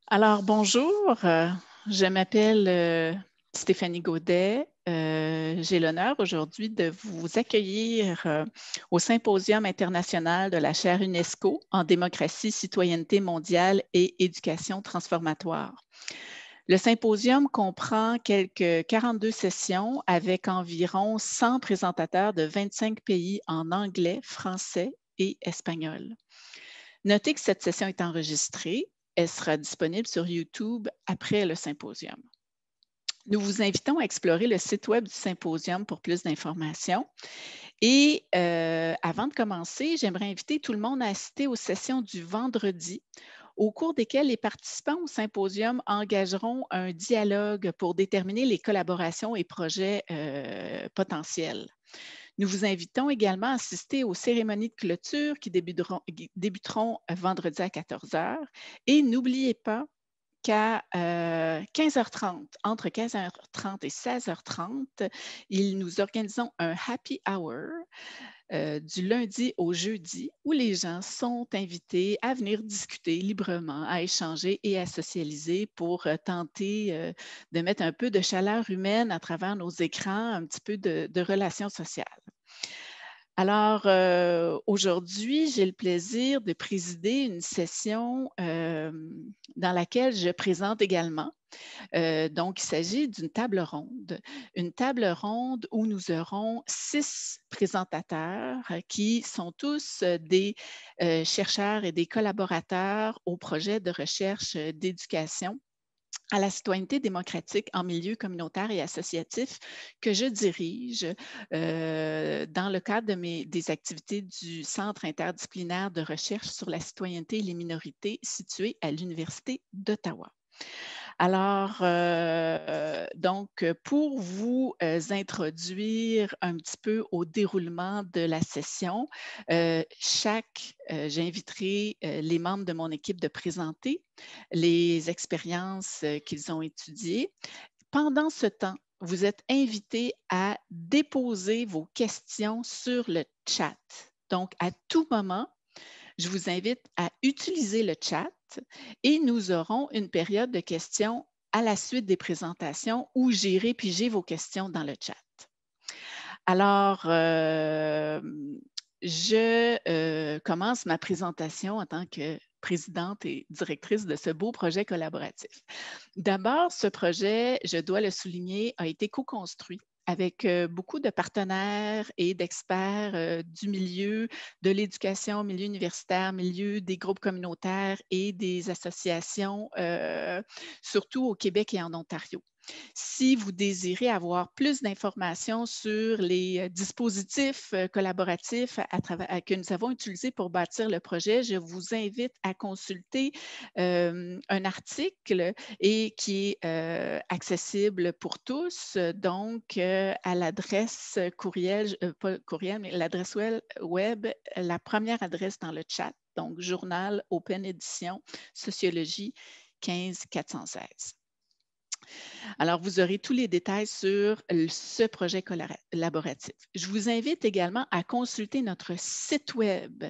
Alors, bonjour, je m'appelle Stéphanie Gaudet. J'ai l'honneur aujourd'hui de vous accueillir au Symposium international de la chaire UNESCO en démocratie, citoyenneté mondiale et éducation transformatoire. Le symposium comprend quelques 42 sessions avec environ 100 présentateurs de 25 pays en anglais, français et espagnol. Notez que cette session est enregistrée. Elle sera disponible sur YouTube après le symposium. Nous vous invitons à explorer le site web du symposium pour plus d'informations. Et avant de commencer, j'aimerais inviter tout le monde à assister aux sessions du vendredi, au cours desquelles les participants au symposium engageront un dialogue pour déterminer les collaborations et projets potentiels. Nous vous invitons également à assister aux cérémonies de clôture qui débuteront vendredi à 14 h. Et n'oubliez pas qu'à 15h30, entre 15h30 et 16h30, nous organisons un happy hour du lundi au jeudi où les gens sont invités à venir discuter librement, à échanger et à socialiser pour tenter de mettre un peu de chaleur humaine à travers nos écrans, un petit peu de relations sociales. Alors, aujourd'hui, j'ai le plaisir de présider une session dans laquelle je présente également. Donc, il s'agit d'une table ronde où nous aurons 6 présentateurs qui sont tous des chercheurs et des collaborateurs au projet de recherche d'éducation à la citoyenneté démocratique en milieu communautaire et associatif que je dirige dans le cadre des activités du Centre interdisciplinaire de recherche sur la citoyenneté et les minorités situé à l'Université d'Ottawa. Alors, donc, pour vous introduire un petit peu au déroulement de la session, j'inviterai les membres de mon équipe de présenter les expériences qu'ils ont étudiées. Pendant ce temps, vous êtes invités à déposer vos questions sur le chat. Donc, à tout moment, je vous invite à utiliser le chat et nous aurons une période de questions à la suite des présentations où j'irai piger vos questions dans le chat. Alors, je commence ma présentation en tant que présidente et directrice de ce beau projet collaboratif. D'abord, ce projet, je dois le souligner, a été co-construit avec beaucoup de partenaires et d'experts du milieu de l'éducation, milieu universitaire, milieu des groupes communautaires et des associations, surtout au Québec et en Ontario. Si vous désirez avoir plus d'informations sur les dispositifs collaboratifs que nous avons utilisés pour bâtir le projet, je vous invite à consulter un article et qui est accessible pour tous, donc à l'adresse courriel, pas courriel, mais l'adresse web, la première adresse dans le chat, donc Journal Open Édition Sociologie 15 416. Alors, vous aurez tous les détails sur ce projet collaboratif. Je vous invite également à consulter notre site web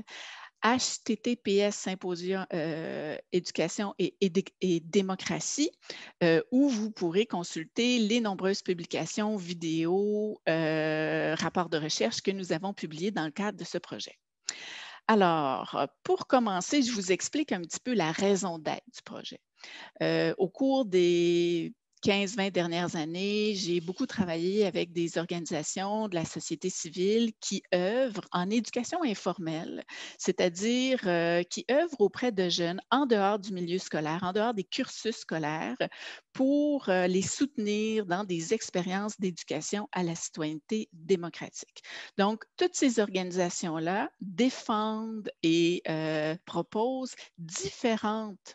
https symposium éducation et démocratie où vous pourrez consulter les nombreuses publications, vidéos, rapports de recherche que nous avons publiés dans le cadre de ce projet. Alors, pour commencer, je vous explique un petit peu la raison d'être du projet. Au cours des 15-20 dernières années, j'ai beaucoup travaillé avec des organisations de la société civile qui œuvrent en éducation informelle, c'est-à-dire qui œuvrent auprès de jeunes en dehors du milieu scolaire, en dehors des cursus scolaires, pour les soutenir dans des expériences d'éducation à la citoyenneté démocratique. Donc, toutes ces organisations-là défendent et proposent différentes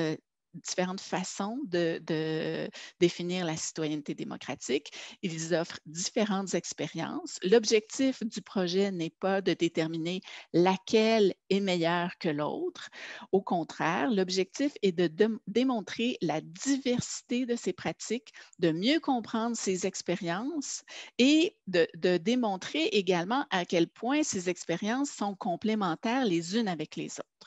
façons de définir la citoyenneté démocratique. Ils offrent différentes expériences. L'objectif du projet n'est pas de déterminer laquelle est meilleure que l'autre. Au contraire, l'objectif est de démontrer la diversité de ces pratiques, de mieux comprendre ces expériences et de démontrer également à quel point ces expériences sont complémentaires les unes avec les autres.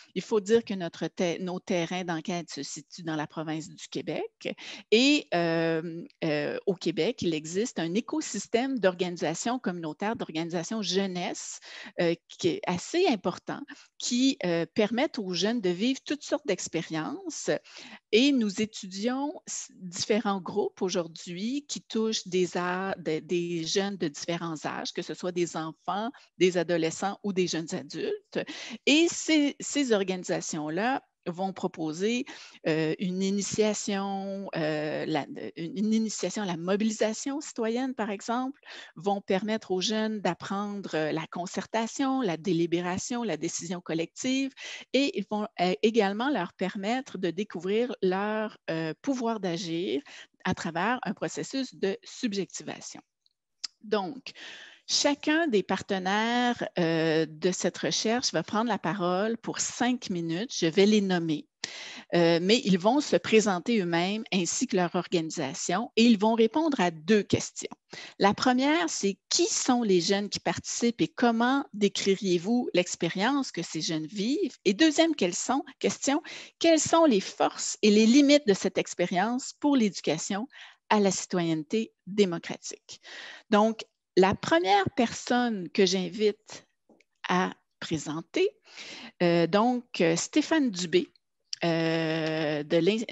Il faut dire que nos terrains d'enquête se situent dans la province du Québec et au Québec, il existe un écosystème d'organisations communautaires, d'organisations jeunesse qui est assez important, qui permettent aux jeunes de vivre toutes sortes d'expériences. Et nous étudions différents groupes aujourd'hui qui touchent des jeunes de différents âges, que ce soit des enfants, des adolescents ou des jeunes adultes. Et ces organisations-là vont proposer une initiation à la mobilisation citoyenne, par exemple, vont permettre aux jeunes d'apprendre la concertation, la délibération, la décision collective, et ils vont également leur permettre de découvrir leur pouvoir d'agir à travers un processus de subjectivation. Donc, chacun des partenaires de cette recherche va prendre la parole pour 5 minutes. Je vais les nommer, mais ils vont se présenter eux-mêmes ainsi que leur organisation et ils vont répondre à 2 questions. La première, c'est qui sont les jeunes qui participent et comment décririez-vous l'expérience que ces jeunes vivent? Et deuxième question, quelles sont les forces et les limites de cette expérience pour l'éducation à la citoyenneté démocratique? Donc, la première personne que j'invite à présenter, Stéphane Dubé, je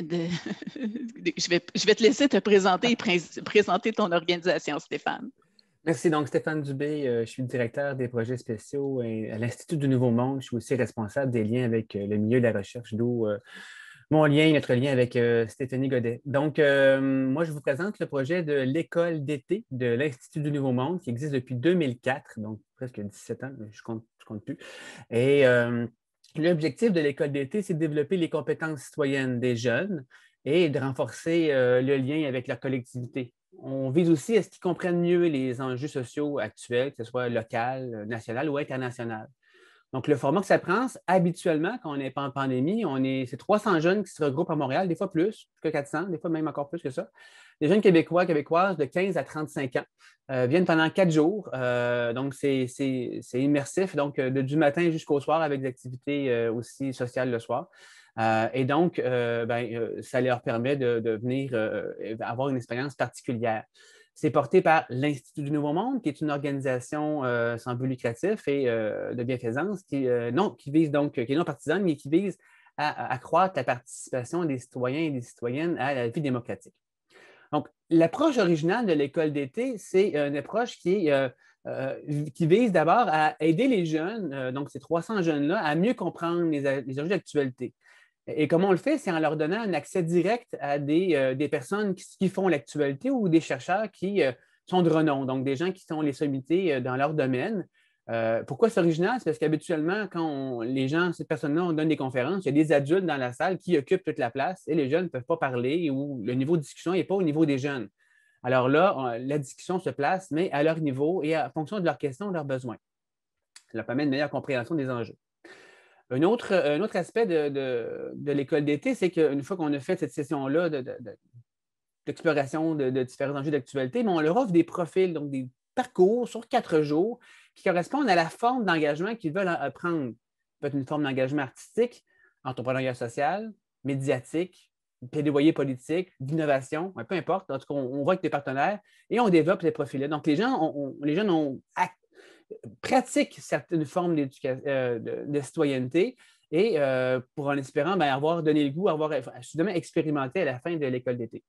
vais te laisser te présenter et présenter ton organisation, Stéphane. Merci. Donc, Stéphane Dubé, je suis le directeur des projets spéciaux à l'Institut du Nouveau Monde. Je suis aussi responsable des liens avec le milieu de la recherche, d'où notre lien avec Stéphanie Godet. Donc, moi, je vous présente le projet de l'école d'été de l'Institut du Nouveau Monde qui existe depuis 2004, donc presque 17 ans, je compte plus. Et l'objectif de l'école d'été, c'est de développer les compétences citoyennes des jeunes et de renforcer le lien avec leur collectivité. On vise aussi à ce qu'ils comprennent mieux les enjeux sociaux actuels, que ce soit local, national ou international. Donc, le format que ça prend, habituellement, quand on n'est pas en pandémie, c'est 300 jeunes qui se regroupent à Montréal, des fois plus que 400, des fois même encore plus que ça. Des jeunes Québécois, Québécoises de 15 à 35 ans viennent pendant 4 jours. Donc, c'est immersif, donc du matin jusqu'au soir avec des activités aussi sociales le soir. Et donc, ça leur permet de venir avoir une expérience particulière. C'est porté par l'Institut du Nouveau Monde, qui est une organisation sans but lucratif et de bienfaisance qui est non partisane, mais qui vise à accroître la participation des citoyens et des citoyennes à la vie démocratique. Donc, l'approche originale de l'école d'été, c'est une approche qui vise d'abord à aider les jeunes, donc ces 300 jeunes-là, à mieux comprendre les enjeux d'actualité. Et comment on le fait? C'est en leur donnant un accès direct à des personnes qui font l'actualité ou des chercheurs qui sont de renom, donc des gens qui sont les sommités dans leur domaine. Pourquoi c'est original? C'est parce qu'habituellement, quand ces personnes-là, on donne des conférences, il y a des adultes dans la salle qui occupent toute la place et les jeunes ne peuvent pas parler ou le niveau de discussion n'est pas au niveau des jeunes. Alors là, la discussion se place, mais à leur niveau et en fonction de leurs questions, de leurs besoins. Ça leur permet une meilleure compréhension des enjeux. Un autre aspect de l'école d'été, c'est qu'une fois qu'on a fait cette session-là d'exploration de différents enjeux d'actualité, on leur offre des profils, donc des parcours sur 4 jours qui correspondent à la forme d'engagement qu'ils veulent prendre. Ça peut être une forme d'engagement artistique, entrepreneuriat social, médiatique, plaidoyer politique, d'innovation, peu importe. En tout cas, on va avec des partenaires et on développe ces profils-là. Donc, les jeunes pratiquent certaines formes de citoyenneté et pour en espérant avoir donné le goût, avoir justement expérimenté à la fin de l'école d'été.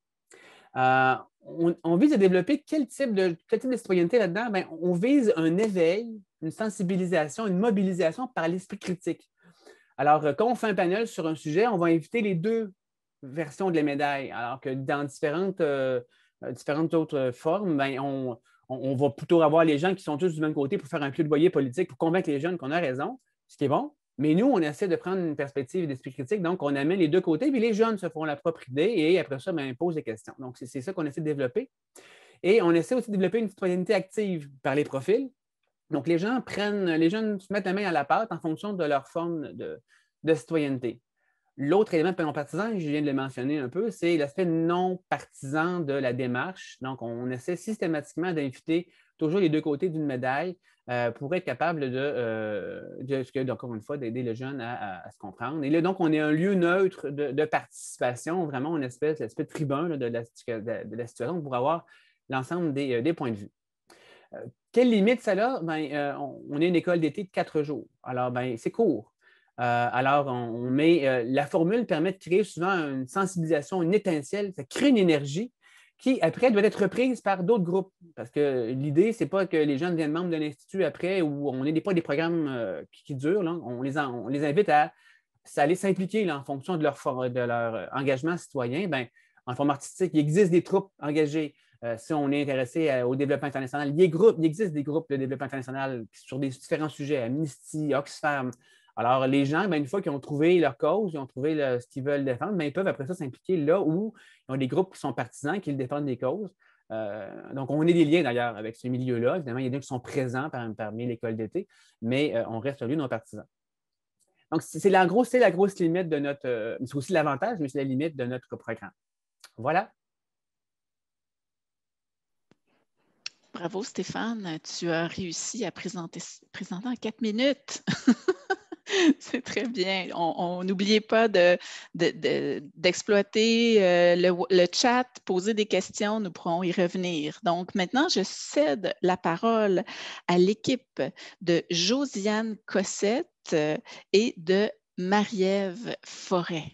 On vise à développer quel type de citoyenneté là-dedans? On vise un éveil, une sensibilisation, une mobilisation par l'esprit critique. Alors, quand on fait un panel sur un sujet, on va inviter les 2 versions de la médaille, alors que dans différentes autres formes, on va plutôt avoir les gens qui sont tous du même côté pour faire un plaidoyer politique, pour convaincre les jeunes qu'on a raison, ce qui est bon. Mais nous, on essaie de prendre une perspective d'esprit critique, donc on amène les 2 côtés, puis les jeunes se font la propre idée et après ça, on pose des questions. Donc, c'est ça qu'on essaie de développer. Et on essaie aussi de développer une citoyenneté active par les profils. Donc, les jeunes se mettent la main à la pâte en fonction de leur forme de citoyenneté. L'autre élément non partisan, je viens de le mentionner un peu, c'est l'aspect non partisan de la démarche. Donc, on essaie systématiquement d'inviter toujours les deux côtés d'une médaille pour être capable encore une fois, d'aider le jeune à se comprendre. Et là, donc, on est un lieu neutre de participation, vraiment une espèce de tribun de la situation pour avoir l'ensemble des points de vue. Quelle limite ça a? On est une école d'été de 4 jours. Alors, c'est court. Alors, on met la formule permet de créer souvent une sensibilisation, une étincelle, ça crée une énergie qui, après, doit être reprise par d'autres groupes. Parce que l'idée, ce n'est pas que les jeunes deviennent membres d'un institut après où on n'est pas des programmes qui durent. Là. On les invite à aller s'impliquer en fonction de leur engagement citoyen. En forme artistique, il existe des troupes engagées. Si on est intéressé au développement international, il existe des groupes de développement international sur des différents sujets, Amnesty, Oxfam. Alors, les gens, une fois qu'ils ont trouvé leur cause, ils ont trouvé ce qu'ils veulent défendre, ils peuvent après ça s'impliquer là où ils ont des groupes qui sont partisans, qui défendent des causes. Donc, on est des liens d'ailleurs avec ce milieu-là. Évidemment, il y a des gens qui sont présents parmi l'école d'été, mais on reste un lieu non partisan. Donc, c'est la grosse limite de notre. C'est aussi l'avantage, mais c'est la limite de notre programme. Voilà. Bravo, Stéphane. Tu as réussi à présenter en 4 minutes. C'est très bien. On n'oubliez pas d'exploiter le chat, poser des questions, nous pourrons y revenir. Donc, maintenant, je cède la parole à l'équipe de Josiane Cossette et de Marie-Ève Forêt.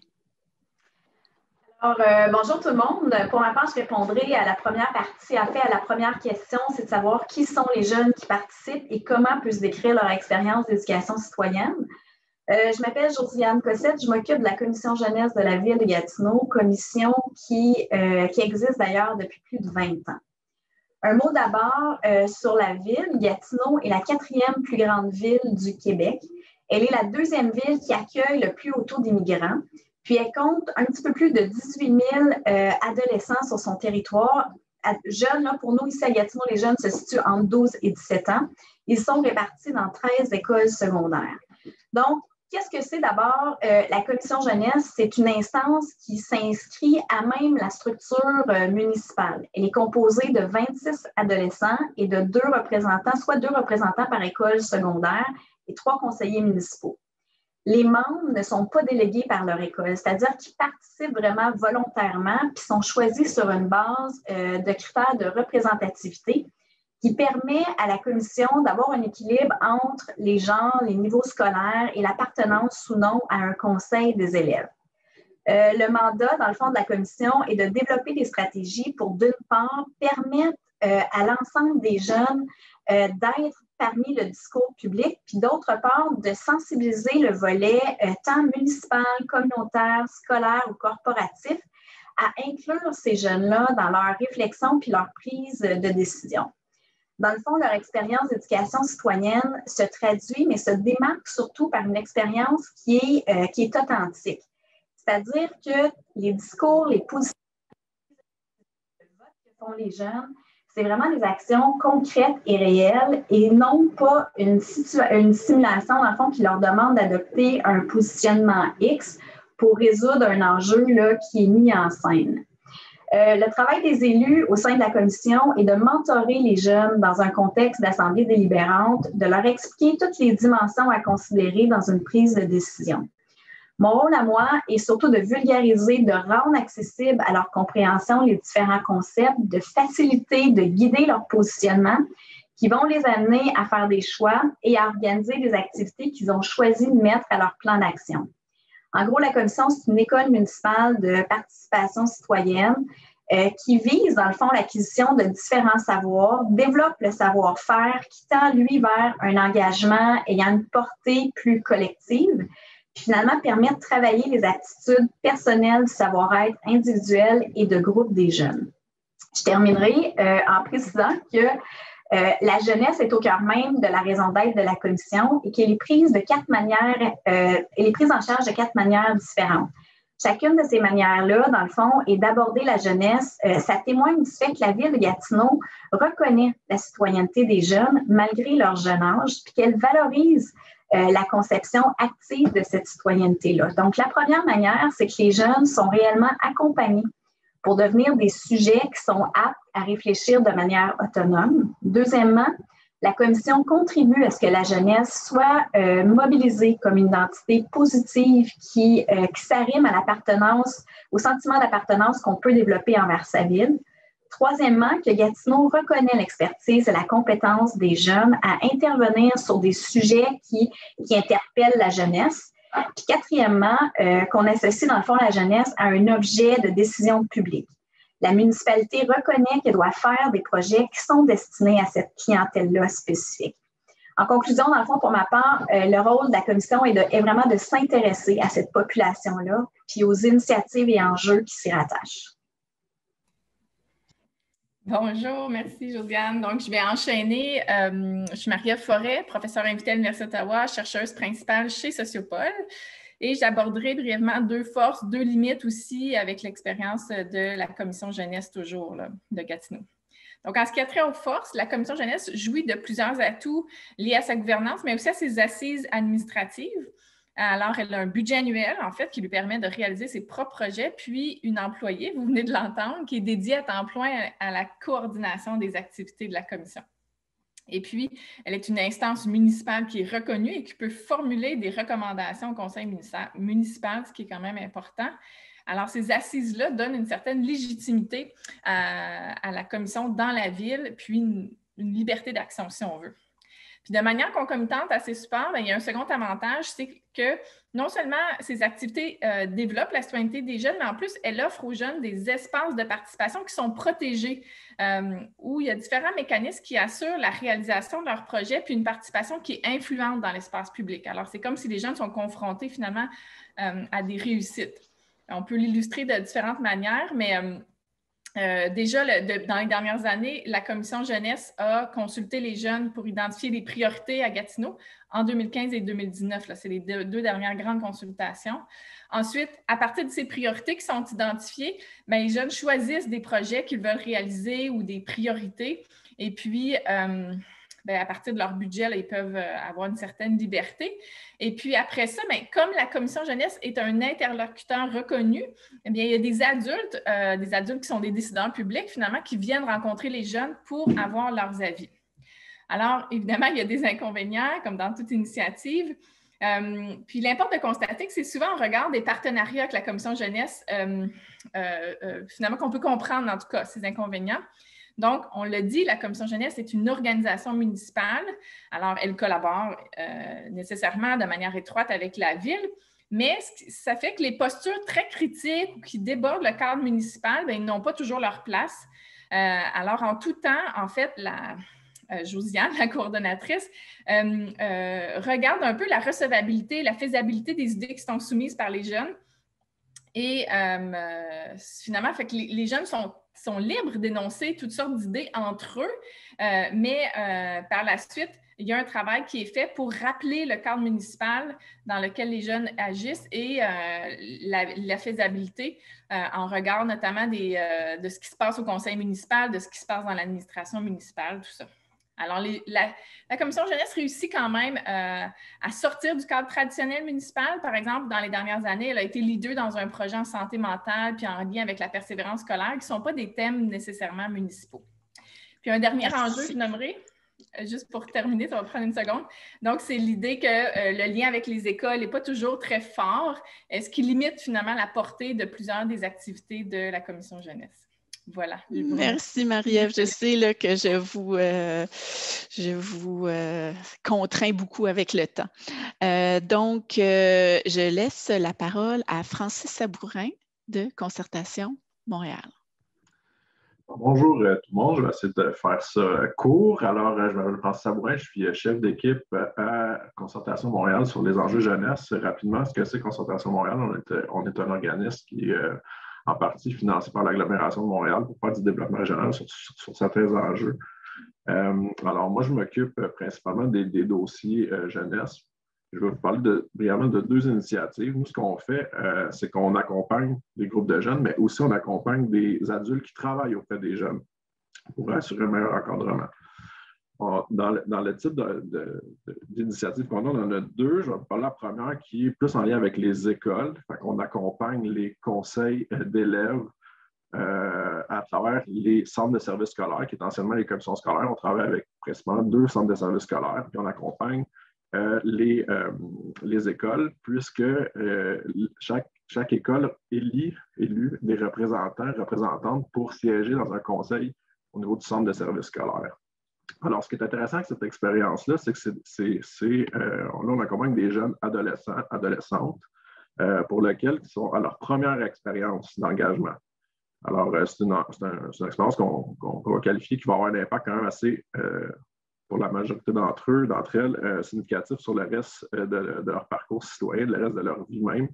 Alors, bonjour tout le monde. Pour ma part, je répondrai à la première partie. En fait, à la première question, c'est de savoir qui sont les jeunes qui participent et comment peut se décrire leur expérience d'éducation citoyenne. Je m'appelle Josiane Cossette, je m'occupe de la commission jeunesse de la ville de Gatineau, commission qui existe d'ailleurs depuis plus de 20 ans. Un mot d'abord sur la ville. Gatineau est la 4e plus grande ville du Québec. Elle est la 2e ville qui accueille le plus haut taux d'immigrants. Puis elle compte un petit peu plus de 18 000 adolescents sur son territoire. Jeunes, là, pour nous, ici à Gatineau, les jeunes se situent entre 12 et 17 ans. Ils sont répartis dans 13 écoles secondaires. Donc, qu'est-ce que c'est d'abord la commission jeunesse? C'est une instance qui s'inscrit à même la structure municipale. Elle est composée de 26 adolescents et de 2 représentants, soit 2 représentants par école secondaire et 3 conseillers municipaux. Les membres ne sont pas délégués par leur école, c'est-à-dire qu'ils participent vraiment volontairement puis sont choisis sur une base de critères de représentativité qui permet à la commission d'avoir un équilibre entre les genres, les niveaux scolaires et l'appartenance ou non à un conseil des élèves. Le mandat, dans le fond, de la commission est de développer des stratégies pour, d'une part, permettre à l'ensemble des jeunes d'être parmi le discours public, puis d'autre part, de sensibiliser le volet tant municipal, communautaire, scolaire ou corporatif à inclure ces jeunes-là dans leur réflexion puis leur prise de décision. Dans le fond, leur expérience d'éducation citoyenne se traduit, mais se démarque surtout par une expérience qui est authentique. C'est-à-dire que les discours, les positions que font les jeunes, c'est vraiment des actions concrètes et réelles et non pas une simulation, dans le fond, qui leur demande d'adopter un positionnement X pour résoudre un enjeu là, qui est mis en scène. Le travail des élus au sein de la commission est de mentorer les jeunes dans un contexte d'assemblée délibérante, de leur expliquer toutes les dimensions à considérer dans une prise de décision. Mon rôle à moi est surtout de vulgariser, de rendre accessible à leur compréhension les différents concepts, de faciliter, de guider leur positionnement qui vont les amener à faire des choix et à organiser des activités qu'ils ont choisi de mettre à leur plan d'action. En gros, la commission, c'est une école municipale de participation citoyenne qui vise, dans le fond, l'acquisition de différents savoirs, développe le savoir-faire qui tend, lui, vers un engagement ayant une portée plus collective, puis finalement permet de travailler les aptitudes personnelles du savoir-être individuel et de groupe des jeunes. Je terminerai en précisant que la jeunesse est au cœur même de la raison d'être de la commission et qu'elle est prise de 4 manières, elle est prise en charge de 4 manières différentes. Chacune de ces manières-là, dans le fond, est d'aborder la jeunesse. Ça témoigne du fait que la ville de Gatineau reconnaît la citoyenneté des jeunes malgré leur jeune âge, puis qu'elle valorise la conception active de cette citoyenneté-là. Donc, la première manière, c'est que les jeunes sont réellement accompagnés pour devenir des sujets qui sont aptes à réfléchir de manière autonome. Deuxièmement, la commission contribue à ce que la jeunesse soit mobilisée comme une identité positive qui s'arrime à l'appartenance, au sentiment d'appartenance qu'on peut développer envers sa ville. Troisièmement, que Gatineau reconnaît l'expertise et la compétence des jeunes à intervenir sur des sujets qui interpellent la jeunesse. Puis quatrièmement, qu'on associe dans le fond la jeunesse à un objet de décision publique. La municipalité reconnaît qu'elle doit faire des projets qui sont destinés à cette clientèle-là spécifique. En conclusion, dans le fond, pour ma part, le rôle de la commission est vraiment de s'intéresser à cette population-là, puis aux initiatives et enjeux qui s'y rattachent. Bonjour, merci Josiane. Donc, je vais enchaîner. Je suis Marie-Ève Forêt, professeure invitée à l'Université d'Ottawa, chercheuse principale chez Sociopol. Et j'aborderai brièvement 2 forces, 2 limites aussi avec l'expérience de la commission jeunesse toujours là, de Gatineau. Donc, en ce qui a trait aux forces, la commission jeunesse jouit de plusieurs atouts liés à sa gouvernance, mais aussi à ses assises administratives. Alors, elle a un budget annuel, en fait, qui lui permet de réaliser ses propres projets, puis une employée, vous venez de l'entendre, qui est dédiée à temps plein à la coordination des activités de la commission. Et puis, elle est une instance municipale qui est reconnue et qui peut formuler des recommandations au conseil municipal, ce qui est quand même important. Alors, ces assises-là donnent une certaine légitimité à la commission dans la ville, puis une liberté d'action, si on veut. Puis de manière concomitante à ces supports, bien, il y a un second avantage, c'est que non seulement ces activités développent la citoyenneté des jeunes, mais en plus, elles offrent aux jeunes des espaces de participation qui sont protégés, où il y a différents mécanismes qui assurent la réalisation de leurs projets, puis une participation qui est influente dans l'espace public. Alors, c'est comme si les jeunes sont confrontés finalement à des réussites. On peut l'illustrer de différentes manières, mais déjà, dans les dernières années, la commission jeunesse a consulté les jeunes pour identifier des priorités à Gatineau en 2015 et 2019. C'est les 2 dernières grandes consultations. Ensuite, à partir de ces priorités qui sont identifiées, bien, les jeunes choisissent des projets qu'ils veulent réaliser ou des priorités. Et puis, bien, à partir de leur budget, là, ils peuvent avoir une certaine liberté. Et puis après ça, bien, comme la commission jeunesse est un interlocuteur reconnu, eh bien, il y a des adultes qui sont des décideurs publics, finalement, qui viennent rencontrer les jeunes pour avoir leurs avis. Alors, évidemment, il y a des inconvénients, comme dans toute initiative. Puis, il importe de constater que c'est souvent en regard des partenariats avec la commission jeunesse, finalement, qu'on peut comprendre, en tout cas, ces inconvénients. Donc, on l'a dit, la commission jeunesse est une organisation municipale. Alors, elle collabore nécessairement de manière étroite avec la ville, mais ça fait que les postures très critiques ou qui débordent le cadre municipal, bien, ils n'ont pas toujours leur place. Alors, en tout temps, en fait, Josiane, la coordonnatrice, regarde un peu la recevabilité, la faisabilité des idées qui sont soumises par les jeunes. Et finalement, fait que les jeunes sont libres d'énoncer toutes sortes d'idées entre eux, mais par la suite, il y a un travail qui est fait pour rappeler le cadre municipal dans lequel les jeunes agissent et la faisabilité en regard notamment de ce qui se passe au conseil municipal, de ce qui se passe dans l'administration municipale, tout ça. Alors, la commission jeunesse réussit quand même à sortir du cadre traditionnel municipal. Par exemple, dans les dernières années, elle a été leader dans un projet en santé mentale puis en lien avec la persévérance scolaire qui ne sont pas des thèmes nécessairement municipaux. Puis un dernier enjeu, je nommerai, juste pour terminer, ça va prendre une seconde. Donc, c'est l'idée que le lien avec les écoles n'est pas toujours très fort, ce qui limite finalement la portée de plusieurs des activités de la commission jeunesse. Voilà. Merci Marie-Ève. Je sais là, que je vous contrains beaucoup avec le temps. Donc, je laisse la parole à Francis Sabourin de Concertation Montréal. Bonjour tout le monde, je vais essayer de faire ça court. Alors, je m'appelle Francis Sabourin, je suis chef d'équipe à Concertation Montréal sur les enjeux jeunesse. Rapidement, ce que c'est Concertation Montréal, on est un organisme qui est en partie financé par l'agglomération de Montréal pour faire du développement régional sur certains enjeux. Alors, moi, je m'occupe principalement des dossiers jeunesse. Je vais vous parler brièvement de 2 initiatives. Nous, ce qu'on fait, c'est qu'on accompagne des groupes de jeunes, mais aussi on accompagne des adultes qui travaillent auprès des jeunes pour assurer un meilleur encadrement. dans le type d'initiative qu'on a, on en a deux. Je vais vous parler de la première qui est plus en lien avec les écoles. On accompagne les conseils d'élèves à travers les centres de services scolaires, qui est anciennement les commissions scolaires. On travaille avec principalement 2 centres de services scolaires, puis on accompagne les écoles, puisque chaque école élit des représentantes pour siéger dans un conseil au niveau du centre de services scolaires. Alors, ce qui est intéressant avec cette expérience-là, c'est que là, on accompagne des jeunes adolescentes pour lesquels ils sont à leur première expérience d'engagement. Alors, c'est une expérience qu'on va qualifier qui va avoir un impact quand même assez, pour la majorité d'entre elles, significatif sur le reste de leur parcours citoyen, le reste de leur vie même.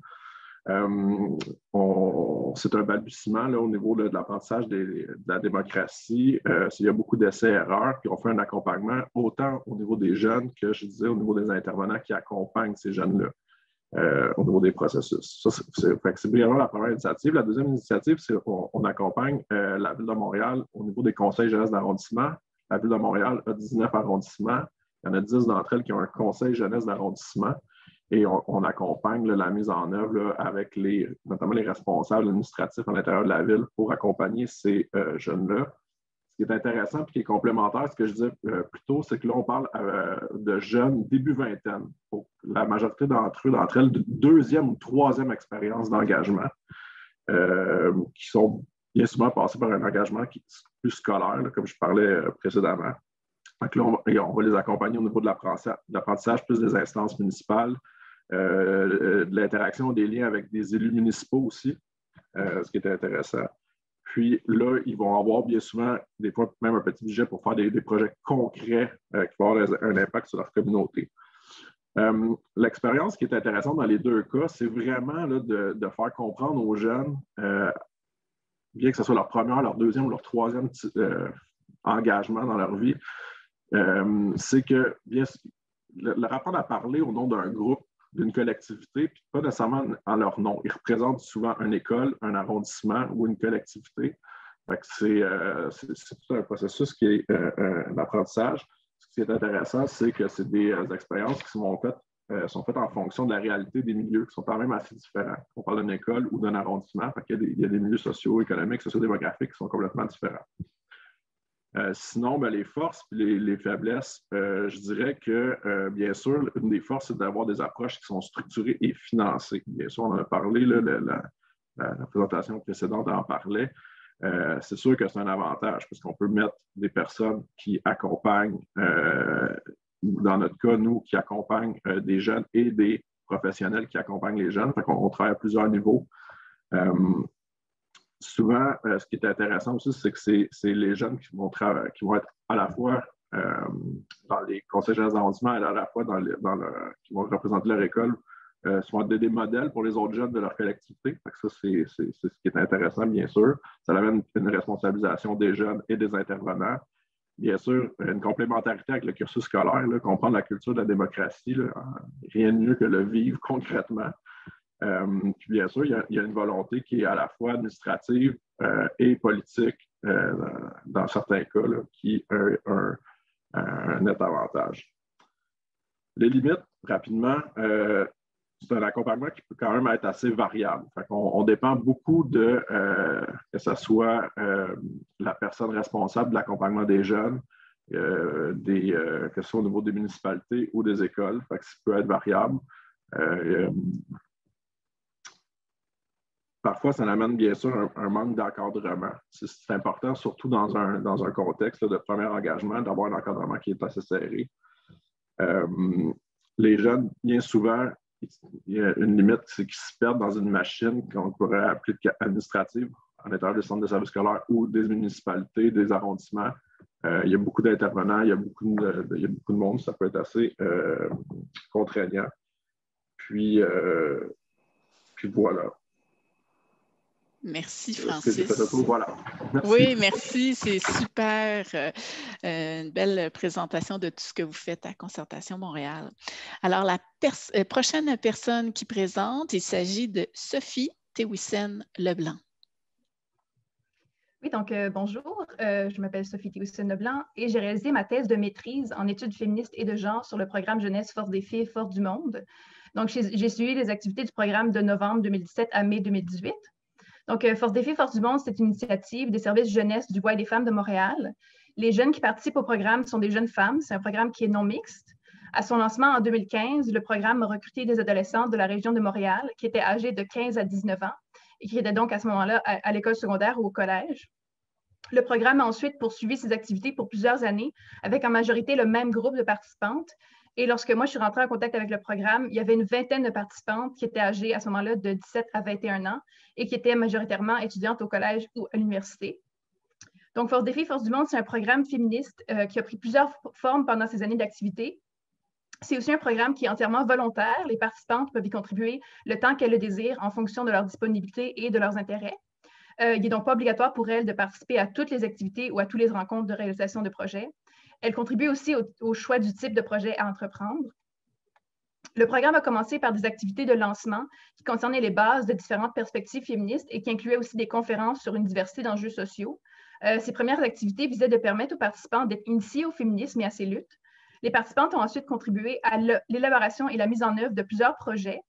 C'est un balbutiement là, au niveau de l'apprentissage de la démocratie. Il y a beaucoup d'essais-erreurs, puis on fait un accompagnement autant au niveau des jeunes que, je disais, au niveau des intervenants qui accompagnent ces jeunes-là. Au niveau des processus. C'est brièvement la première initiative. La deuxième initiative, c'est qu'on accompagne la Ville de Montréal au niveau des conseils jeunesse d'arrondissement. La Ville de Montréal a 19 arrondissements. Il y en a 10 d'entre elles qui ont un conseil jeunesse d'arrondissement. Et on accompagne la mise en œuvre là, avec notamment les responsables administratifs à l'intérieur de la ville pour accompagner ces jeunes-là. Ce qui est intéressant et qui est complémentaire, ce que je disais plus tôt, c'est que là, on parle de jeunes début vingtaine. Pour la majorité d'entre elles, de deuxième ou troisième expérience d'engagement, qui sont bien souvent passées par un engagement qui est plus scolaire, là, comme je parlais précédemment. Donc là, on va les accompagner au niveau de l'apprentissage plus des instances municipales, de l'interaction, des liens avec des élus municipaux aussi, ce qui est intéressant. Puis là, ils vont avoir bien souvent, des fois, même un petit budget pour faire des projets concrets qui vont avoir un impact sur leur communauté. L'expérience qui est intéressante dans les deux cas, c'est vraiment là, de faire comprendre aux jeunes, bien que ce soit leur premier, leur deuxième ou leur troisième engagement dans leur vie, c'est que bien, leur apprendre à parler au nom d'un groupe, d'une collectivité, puis pas nécessairement en leur nom. Ils représentent souvent une école, un arrondissement ou une collectivité. C'est tout un processus qui est un apprentissage. Ce qui est intéressant, c'est que c'est des expériences qui sont faites en fonction de la réalité des milieux qui sont quand même assez différents. On parle d'une école ou d'un arrondissement, il y a des milieux socio-économiques, socio-démographiques qui sont complètement différents. Sinon, les forces et les faiblesses, je dirais que, bien sûr, une des forces, c'est d'avoir des approches qui sont structurées et financées. Bien sûr, on en a parlé, là, la présentation précédente en parlait. C'est sûr que c'est un avantage parce qu'on peut mettre des personnes qui accompagnent, dans notre cas, nous, qui accompagnent des jeunes et des professionnels qui accompagnent les jeunes. On travaille à plusieurs niveaux. Souvent, ce qui est intéressant aussi, c'est que c'est les jeunes qui vont être à la fois dans les conseils jeunesse d'arrondissement et à la fois qui vont représenter leur école, sont des modèles pour les autres jeunes de leur collectivité. Ça, c'est ce qui est intéressant, bien sûr. Ça amène une responsabilisation des jeunes et des intervenants. Bien sûr, une complémentarité avec le cursus scolaire, là, comprendre la culture de la démocratie, là, rien de mieux que le vivre concrètement. Puis bien sûr, il y a une volonté qui est à la fois administrative et politique dans certains cas, là, qui est un net avantage. Les limites, rapidement, c'est un accompagnement qui peut quand même être assez variable. On dépend beaucoup de que ce soit la personne responsable de l'accompagnement des jeunes, que ce soit au niveau des municipalités ou des écoles. Ça peut être variable. Parfois, ça amène bien sûr un manque d'encadrement. C'est important, surtout dans un contexte de premier engagement, d'avoir un encadrement qui est assez serré. Les jeunes, bien souvent, il y a une limite, c'est qu'ils se perdent dans une machine qu'on pourrait appeler administrative à l'intérieur des centres de services scolaires ou des municipalités, des arrondissements. Il y a beaucoup d'intervenants, il y a beaucoup de monde, ça peut être assez contraignant. Puis voilà. Merci, Francis. Voilà. Merci. Oui, merci. C'est super. Une belle présentation de tout ce que vous faites à Concertation Montréal. Alors, la prochaine personne qui présente, il s'agit de Sophie Théwissen Leblanc. Oui, donc bonjour, je m'appelle Sophie Théoustine-Leblanc et j'ai réalisé ma thèse de maîtrise en études féministes et de genre sur le programme Jeunesse Force des filles, Force du monde. Donc, j'ai suivi les activités du programme de novembre 2017 à mai 2018. Donc, Force des filles, Force du monde, c'est une initiative des services jeunesse du Bois et des femmes de Montréal. Les jeunes qui participent au programme sont des jeunes femmes. C'est un programme qui est non mixte. À son lancement en 2015, le programme a recruté des adolescentes de la région de Montréal qui étaient âgées de 15 à 19 ans et qui étaient donc à ce moment-là à l'école secondaire ou au collège. Le programme a ensuite poursuivi ses activités pour plusieurs années avec en majorité le même groupe de participantes. Et lorsque moi, je suis rentrée en contact avec le programme, il y avait une vingtaine de participantes qui étaient âgées à ce moment-là de 17 à 21 ans et qui étaient majoritairement étudiantes au collège ou à l'université. Donc, Force des filles, Force du monde, c'est un programme féministe qui a pris plusieurs formes pendant ces années d'activité. C'est aussi un programme qui est entièrement volontaire. Les participantes peuvent y contribuer le temps qu'elles le désirent en fonction de leur disponibilité et de leurs intérêts. Il n'est donc pas obligatoire pour elles de participer à toutes les activités ou à toutes les rencontres de réalisation de projets. Elles contribuent aussi au choix du type de projet à entreprendre. Le programme a commencé par des activités de lancement qui concernaient les bases de différentes perspectives féministes et qui incluaient aussi des conférences sur une diversité d'enjeux sociaux. Ces premières activités visaient de permettre aux participants d'être initiés au féminisme et à ses luttes. Les participantes ont ensuite contribué à l'élaboration et la mise en œuvre de plusieurs projets,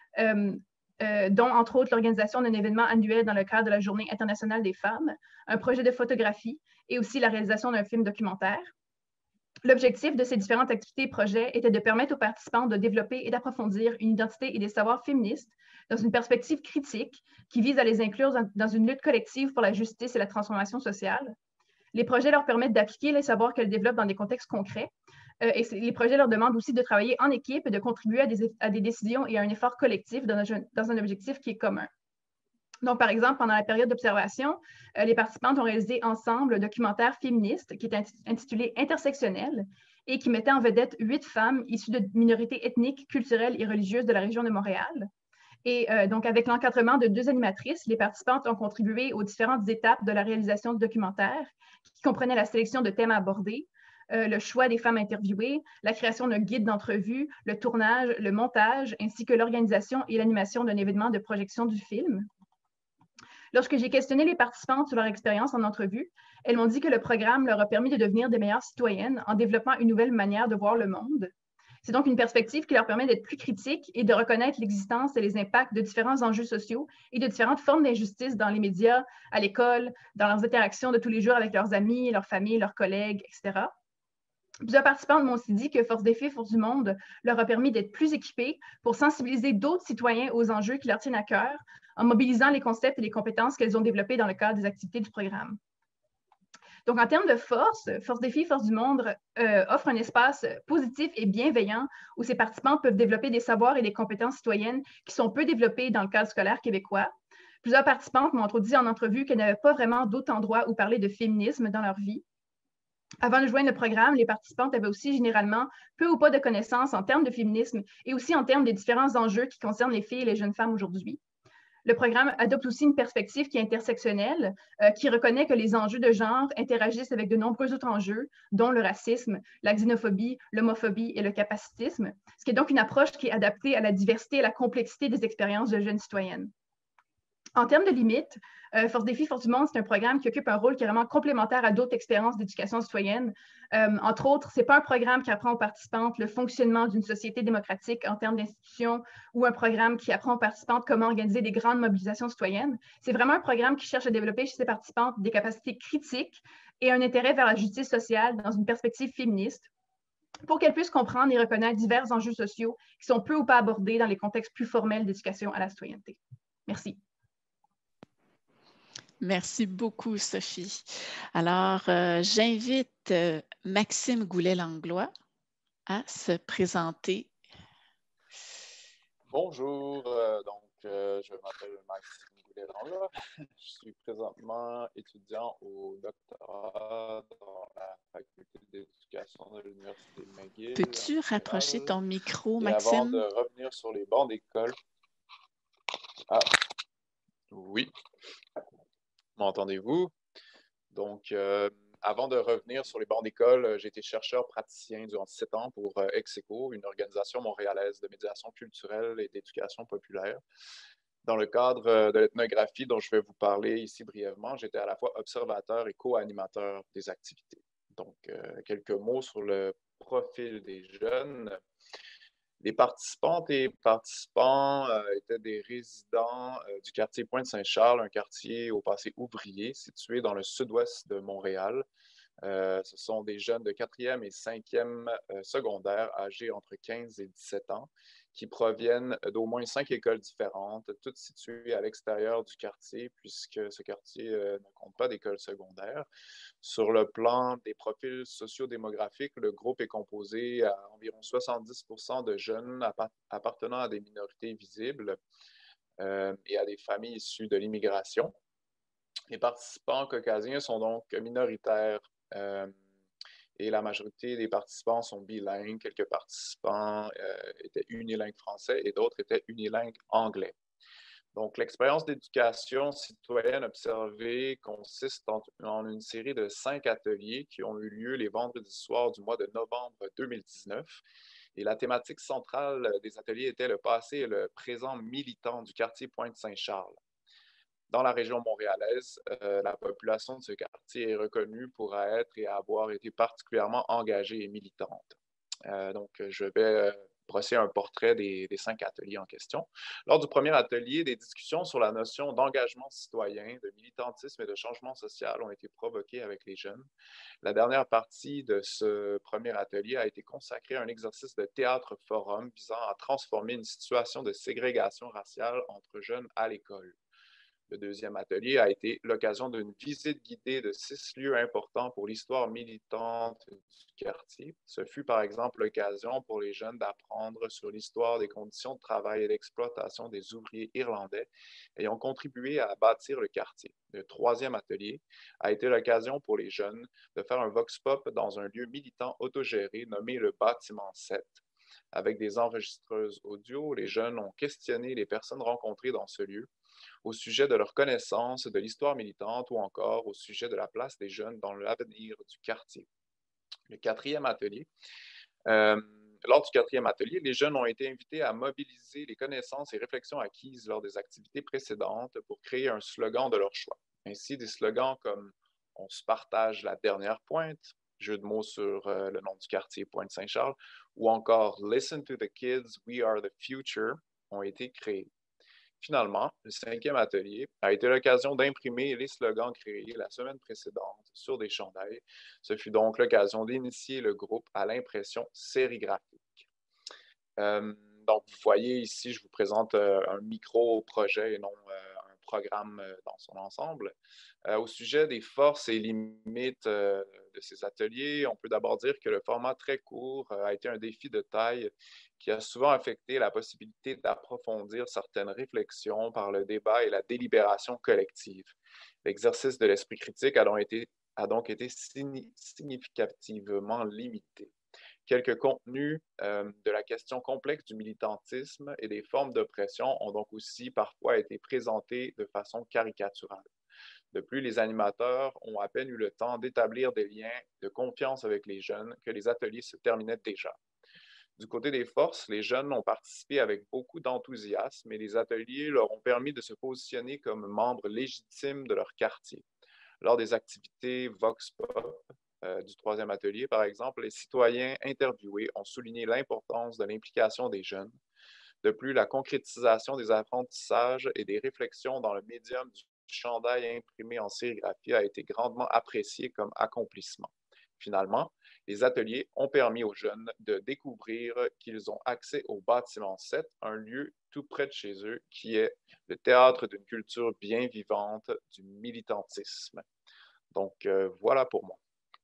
dont entre autres l'organisation d'un événement annuel dans le cadre de la Journée internationale des femmes, un projet de photographie et aussi la réalisation d'un film documentaire. L'objectif de ces différentes activités et projets était de permettre aux participants de développer et d'approfondir une identité et des savoirs féministes dans une perspective critique qui vise à les inclure dans une lutte collective pour la justice et la transformation sociale. Les projets leur permettent d'appliquer les savoirs qu'elles développent dans des contextes concrets. Et les projets leur demandent aussi de travailler en équipe et de contribuer à des décisions et à un effort collectif dans un objectif qui est commun. Donc, par exemple, pendant la période d'observation, les participantes ont réalisé ensemble un documentaire féministe qui est intitulé Intersectionnel et qui mettait en vedette 8 femmes issues de minorités ethniques, culturelles et religieuses de la région de Montréal. Et donc, avec l'encadrement de 2 animatrices, les participantes ont contribué aux différentes étapes de la réalisation du documentaire, qui comprenaient la sélection de thèmes abordés, le choix des femmes interviewées, la création d'un guide d'entrevue, le tournage, le montage, ainsi que l'organisation et l'animation d'un événement de projection du film. Lorsque j'ai questionné les participantes sur leur expérience en entrevue, elles m'ont dit que le programme leur a permis de devenir des meilleures citoyennes en développant une nouvelle manière de voir le monde. C'est donc une perspective qui leur permet d'être plus critiques et de reconnaître l'existence et les impacts de différents enjeux sociaux et de différentes formes d'injustice dans les médias, à l'école, dans leurs interactions de tous les jours avec leurs amis, leurs familles, leurs collègues, etc. Plusieurs participantes m'ont aussi dit que Force des filles, Force du monde leur a permis d'être plus équipées pour sensibiliser d'autres citoyens aux enjeux qui leur tiennent à cœur en mobilisant les concepts et les compétences qu'elles ont développés dans le cadre des activités du programme. Donc, en termes de force, Force des filles, Force du monde offre un espace positif et bienveillant où ces participants peuvent développer des savoirs et des compétences citoyennes qui sont peu développées dans le cadre scolaire québécois. Plusieurs participantes m'ont dit en entrevue qu'elles n'avaient pas vraiment d'autres endroits où parler de féminisme dans leur vie. Avant de joindre le programme, les participantes avaient aussi généralement peu ou pas de connaissances en termes de féminisme et aussi en termes des différents enjeux qui concernent les filles et les jeunes femmes aujourd'hui. Le programme adopte aussi une perspective qui est intersectionnelle, qui reconnaît que les enjeux de genre interagissent avec de nombreux autres enjeux, dont le racisme, la xénophobie, l'homophobie et le capacitisme, ce qui est donc une approche qui est adaptée à la diversité et à la complexité des expériences de jeunes citoyennes. En termes de limites, Force des filles, Force du monde, c'est un programme qui occupe un rôle qui est vraiment complémentaire à d'autres expériences d'éducation citoyenne. Entre autres, ce n'est pas un programme qui apprend aux participantes le fonctionnement d'une société démocratique en termes d'institutions ou un programme qui apprend aux participantes comment organiser des grandes mobilisations citoyennes. C'est vraiment un programme qui cherche à développer chez ses participantes des capacités critiques et un intérêt vers la justice sociale dans une perspective féministe pour qu'elles puissent comprendre et reconnaître divers enjeux sociaux qui sont peu ou pas abordés dans les contextes plus formels d'éducation à la citoyenneté. Merci. Merci beaucoup, Sophie. Alors, j'invite Maxime Goulet-Langlois à se présenter. Bonjour, je m'appelle Maxime Goulet-Langlois. Je suis présentement étudiant au doctorat dans la faculté d'éducation de l'Université McGill. Peux-tu rapprocher ton micro, Et Maxime? avant de revenir sur les bancs d'école... Ah, oui. M'entendez-vous? Donc, avant de revenir sur les bancs d'école, j'ai été chercheur praticien durant 7 ans pour ExEco, une organisation montréalaise de médiation culturelle et d'éducation populaire. Dans le cadre de l'ethnographie dont je vais vous parler ici brièvement, j'étais à la fois observateur et co-animateur des activités. Donc, quelques mots sur le profil des jeunes. Les participantes et participants étaient des résidents du quartier Pointe-Saint-Charles, un quartier au passé ouvrier situé dans le sud-ouest de Montréal. Ce sont des jeunes de 4e et 5e secondaire âgés entre 15 et 17 ans qui proviennent d'au moins 5 écoles différentes, toutes situées à l'extérieur du quartier puisque ce quartier ne compte pas d'école secondaire. Sur le plan des profils sociodémographiques, le groupe est composé à environ 70% de jeunes appartenant à des minorités visibles et à des familles issues de l'immigration. Les participants caucasiens sont donc minoritaires et la majorité des participants sont bilingues. Quelques participants étaient unilingues français et d'autres étaient unilingues anglais. Donc, l'expérience d'éducation citoyenne observée consiste en une série de 5 ateliers qui ont eu lieu les vendredis soirs du mois de novembre 2019. Et la thématique centrale des ateliers était le passé et le présent militant du quartier Pointe-Saint-Charles. Dans la région montréalaise, la population de ce quartier est reconnue pour être et avoir été particulièrement engagée et militante. Donc, je vais brosser un portrait des 5 ateliers en question. Lors du premier atelier, des discussions sur la notion d'engagement citoyen, de militantisme et de changement social ont été provoquées avec les jeunes. La dernière partie de ce premier atelier a été consacrée à un exercice de théâtre-forum visant à transformer une situation de ségrégation raciale entre jeunes à l'école. Le deuxième atelier a été l'occasion d'une visite guidée de 6 lieux importants pour l'histoire militante du quartier. Ce fut par exemple l'occasion pour les jeunes d'apprendre sur l'histoire des conditions de travail et d'exploitation des ouvriers irlandais ayant contribué à bâtir le quartier. Le troisième atelier a été l'occasion pour les jeunes de faire un vox pop dans un lieu militant autogéré nommé le Bâtiment 7. Avec des enregistreuses audio, les jeunes ont questionné les personnes rencontrées dans ce lieu au sujet de leur connaissance de l'histoire militante ou encore au sujet de la place des jeunes dans l'avenir du quartier. Le quatrième atelier. Lors du quatrième atelier, les jeunes ont été invités à mobiliser les connaissances et réflexions acquises lors des activités précédentes pour créer un slogan de leur choix. Ainsi, des slogans comme « On se partage la dernière pointe », jeu de mots sur le nom du quartier Pointe-Saint-Charles, ou encore « Listen to the kids, we are the future » ont été créés. Finalement, le cinquième atelier a été l'occasion d'imprimer les slogans créés la semaine précédente sur des chandails. Ce fut donc l'occasion d'initier le groupe à l'impression sérigraphique. Donc, vous voyez ici, je vous présente un micro-projet et non un programme dans son ensemble. Au sujet des forces et limites de ces ateliers, on peut d'abord dire que le format très court a été un défi de taille qui a souvent affecté la possibilité d'approfondir certaines réflexions par le débat et la délibération collective. L'exercice de l'esprit critique a donc été significativement limité. Quelques contenus de la question complexe du militantisme et des formes d'oppression ont donc aussi parfois été présentés de façon caricaturale. De plus, les animateurs ont à peine eu le temps d'établir des liens de confiance avec les jeunes que les ateliers se terminaient déjà. Du côté des forces, les jeunes ont participé avec beaucoup d'enthousiasme et les ateliers leur ont permis de se positionner comme membres légitimes de leur quartier. Lors des activités Vox Pop du troisième atelier, par exemple, les citoyens interviewés ont souligné l'importance de l'implication des jeunes. De plus, la concrétisation des apprentissages et des réflexions dans le médium du chandail imprimé en sérigraphie a été grandement appréciée comme accomplissement. Finalement, les ateliers ont permis aux jeunes de découvrir qu'ils ont accès au Bâtiment 7, un lieu tout près de chez eux qui est le théâtre d'une culture bien vivante du militantisme. Donc, voilà pour moi.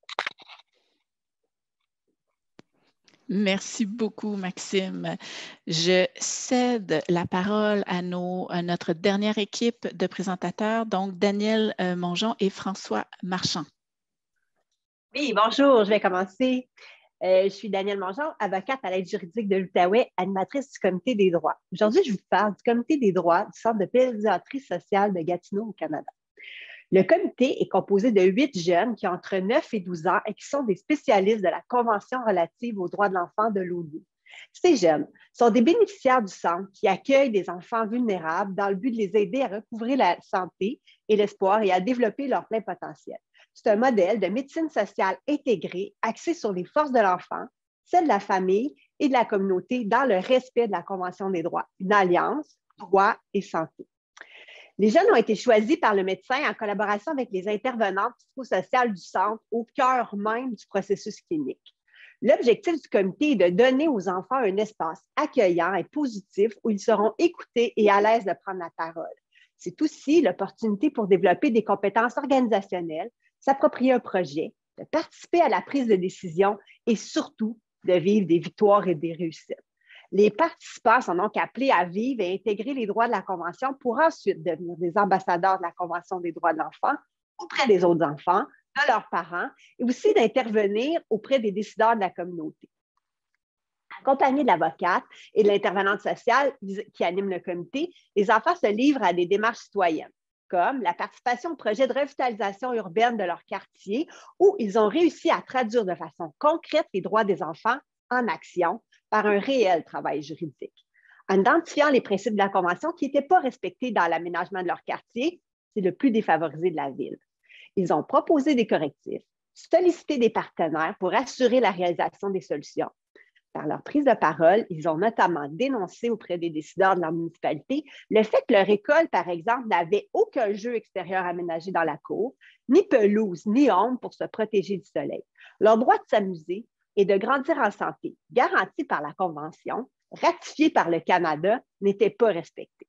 Merci beaucoup, Maxime. Je cède la parole à notre dernière équipe de présentateurs, donc Danielle Mongeon et François Marchand. Oui, bonjour, je vais commencer. Je suis Danielle Mongeon, avocate à l'aide juridique de l'Outaouais, animatrice du Comité des droits. Aujourd'hui, je vous parle du Comité des droits du Centre de pédiatrie sociale de Gatineau au Canada. Le comité est composé de 8 jeunes qui ont entre 9 et 12 ans et qui sont des spécialistes de la Convention relative aux droits de l'enfant de l'ONU. Ces jeunes sont des bénéficiaires du centre qui accueillent des enfants vulnérables dans le but de les aider à recouvrer la santé et l'espoir et à développer leur plein potentiel. C'est un modèle de médecine sociale intégrée axé sur les forces de l'enfant, celles de la famille et de la communauté dans le respect de la Convention des droits, une alliance, droit et santé. Les jeunes ont été choisis par le médecin en collaboration avec les intervenantes psychosociales du centre au cœur même du processus clinique. L'objectif du comité est de donner aux enfants un espace accueillant et positif où ils seront écoutés et à l'aise de prendre la parole. C'est aussi l'opportunité pour développer des compétences organisationnelles, s'approprier un projet, de participer à la prise de décision et surtout de vivre des victoires et des réussites. Les participants sont donc appelés à vivre et intégrer les droits de la Convention pour ensuite devenir des ambassadeurs de la Convention des droits de l'enfant auprès des autres enfants, de leurs parents et aussi d'intervenir auprès des décideurs de la communauté. Accompagnés de l'avocate et de l'intervenante sociale qui anime le comité, les enfants se livrent à des démarches citoyennes, comme la participation au projet de revitalisation urbaine de leur quartier, où ils ont réussi à traduire de façon concrète les droits des enfants en action par un réel travail juridique. En identifiant les principes de la Convention qui n'étaient pas respectés dans l'aménagement de leur quartier, c'est le plus défavorisé de la ville. Ils ont proposé des correctifs, sollicité des partenaires pour assurer la réalisation des solutions. Par leur prise de parole, ils ont notamment dénoncé auprès des décideurs de leur municipalité le fait que leur école, par exemple, n'avait aucun jeu extérieur aménagé dans la cour, ni pelouse, ni ombre pour se protéger du soleil. Leur droit de s'amuser et de grandir en santé, garanti par la Convention, ratifiée par le Canada, n'était pas respecté.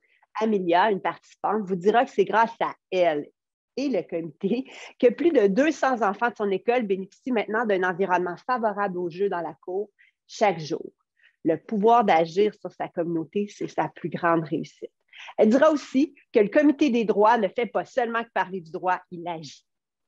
Amelia, une participante, vous dira que c'est grâce à elle et le comité que plus de 200 enfants de son école bénéficient maintenant d'un environnement favorable aux jeux dans la cour chaque jour. Le pouvoir d'agir sur sa communauté, c'est sa plus grande réussite. Elle dira aussi que le comité des droits ne fait pas seulement que parler du droit, il agit.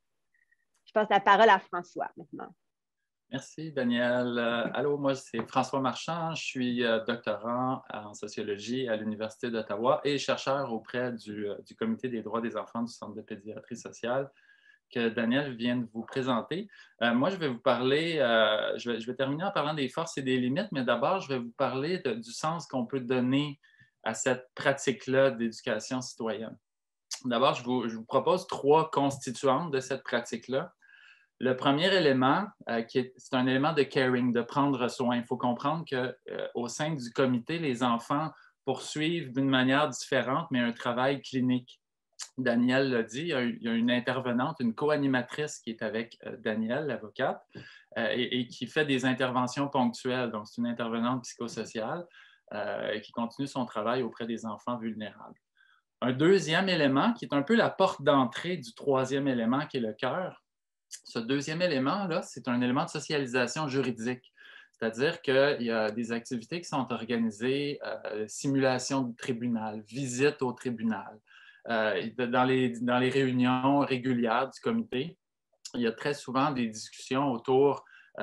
Je passe la parole à François maintenant. Merci, Danielle. Allô, moi, c'est François Marchand. Je suis doctorant en sociologie à l'Université d'Ottawa et chercheur auprès du Comité des droits des enfants du Centre de pédiatrie sociale que Danielle vient de vous présenter. Moi, je vais vous parler, je vais terminer en parlant des forces et des limites, mais d'abord, je vais vous parler du sens qu'on peut donner à cette pratique-là d'éducation citoyenne. D'abord, je vous propose 3 constituantes de cette pratique-là. Le premier élément, c'est un élément de caring, de prendre soin. Il faut comprendre qu'au sein du comité, les enfants poursuivent d'une manière différente, mais un travail clinique. Danielle l'a dit, il y a une intervenante, une co-animatrice qui est avec Danielle, l'avocate, et qui fait des interventions ponctuelles. Donc, c'est une intervenante psychosociale qui continue son travail auprès des enfants vulnérables. Un deuxième élément, qui est un peu la porte d'entrée du troisième élément, qui est le cœur. Ce deuxième élément-là, c'est un élément de socialisation juridique. C'est-à-dire qu'il y a des activités qui sont organisées, simulation du tribunal, visite au tribunal. Dans les réunions régulières du comité, il y a très souvent des discussions autour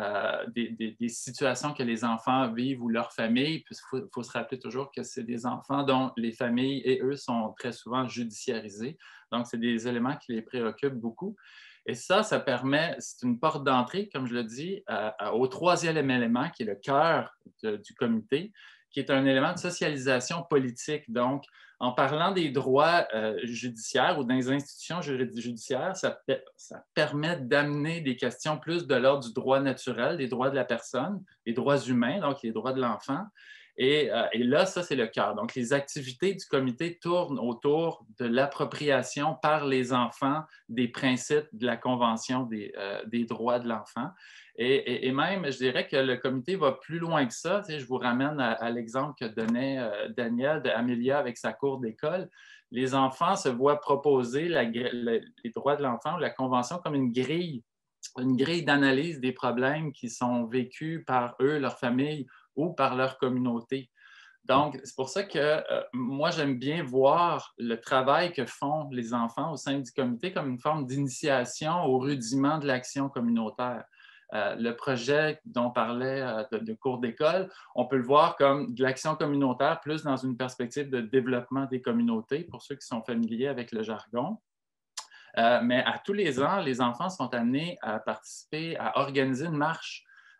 des situations que les enfants vivent ou leur famille. Il faut se rappeler toujours que c'est des enfants dont les familles et eux sont très souvent judiciarisés. Donc, c'est des éléments qui les préoccupent beaucoup. Et ça permet, c'est une porte d'entrée, comme je le dis, au troisième élément, qui est le cœur du comité, qui est un élément de socialisation politique. Donc, en parlant des droits judiciaires ou des institutions judiciaires, ça permet d'amener des questions plus de l'ordre du droit naturel, des droits de la personne, les droits humains, donc les droits de l'enfant. Et là, ça, c'est le cœur. Donc, les activités du comité tournent autour de l'appropriation par les enfants des principes de la Convention des droits de l'enfant. Et même, je dirais que le comité va plus loin que ça. Tu sais, je vous ramène à l'exemple que donnait Danielle d'Amelia avec sa cour d'école. Les enfants se voient proposer les droits de l'enfant ou la Convention comme une grille d'analyse des problèmes qui sont vécus par eux, leur famille, ou par leur communauté. Donc, c'est pour ça que moi, j'aime bien voir le travail que font les enfants au sein du comité comme une forme d'initiation au rudiment de l'action communautaire. Le projet dont on parlait de cours d'école, on peut le voir comme de l'action communautaire, plus dans une perspective de développement des communautés, pour ceux qui sont familiers avec le jargon. Mais à tous les ans, les enfants sont amenés à participer, à organiser une marche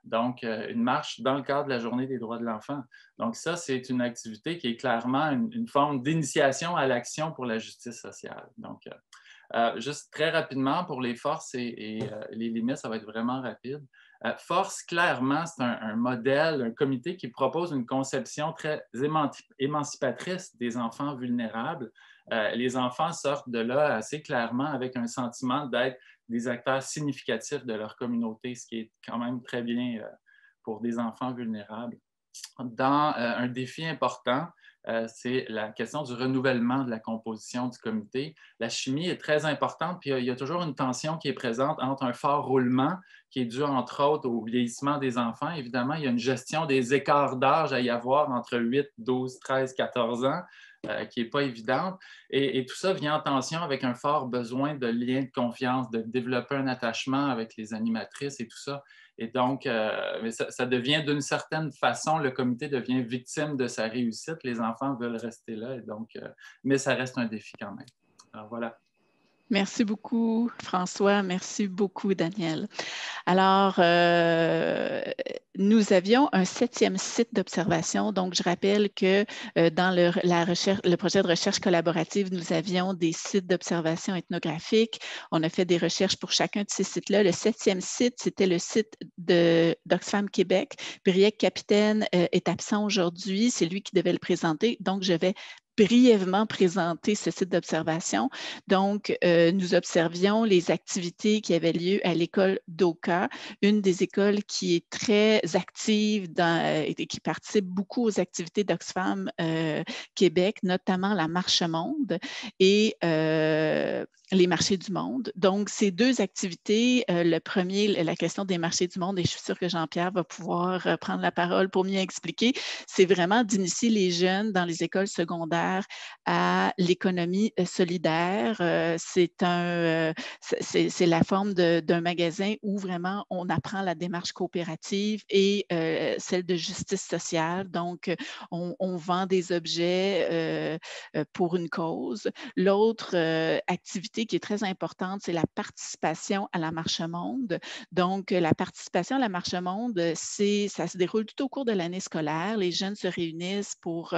Donc, une marche dans le cadre de la Journée des droits de l'enfant. Donc, ça, c'est une activité qui est clairement une forme d'initiation à l'action pour la justice sociale. Donc, juste très rapidement, pour les forces et les limites, ça va être vraiment rapide. Force, clairement, c'est un modèle, un comité qui propose une conception très émancipatrice des enfants vulnérables. Les enfants sortent de là assez clairement avec un sentiment d'être des acteurs significatifs de leur communauté, ce qui est quand même très bien pour des enfants vulnérables. Dans un défi important, c'est la question du renouvellement de la composition du comité. La chimie est très importante, puis il y a toujours une tension qui est présente entre un fort roulement qui est dû, entre autres, au vieillissement des enfants. Évidemment, il y a une gestion des écarts d'âge à y avoir entre 8, 12, 13, 14 ans, qui n'est pas évidente. Et tout ça vient en tension avec un fort besoin de lien de confiance, de développer un attachement avec les animatrices et tout ça. Et donc, ça devient d'une certaine façon, le comité devient victime de sa réussite. Les enfants veulent rester là, et donc, mais ça reste un défi quand même. Alors voilà. Merci beaucoup, François. Merci beaucoup, Daniel. Alors, nous avions un 7e site d'observation. Donc, je rappelle que dans le projet de recherche collaborative, nous avions des sites d'observation ethnographique. On a fait des recherches pour chacun de ces sites-là. Le 7e site, c'était le site d'Oxfam Québec. Briec Capitaine est absent aujourd'hui. C'est lui qui devait le présenter. Donc, je vais brièvement présenter ce site d'observation. Donc, nous observions les activités qui avaient lieu à l'école d'Oka, une des écoles qui est très active et qui participe beaucoup aux activités d'Oxfam Québec, notamment la Marche Monde et les marchés du monde. Donc, ces deux activités, le premier, la question des marchés du monde, et je suis sûre que Jean-Pierre va pouvoir prendre la parole pour mieux expliquer, c'est vraiment d'initier les jeunes dans les écoles secondaires à l'économie solidaire. C'est la forme d'un magasin où vraiment on apprend la démarche coopérative et celle de justice sociale. Donc, on vend des objets pour une cause. L'autre activité qui est très importante, c'est la participation à la Marche Monde. Donc, la participation à la Marche Monde, ça se déroule tout au cours de l'année scolaire. Les jeunes se réunissent pour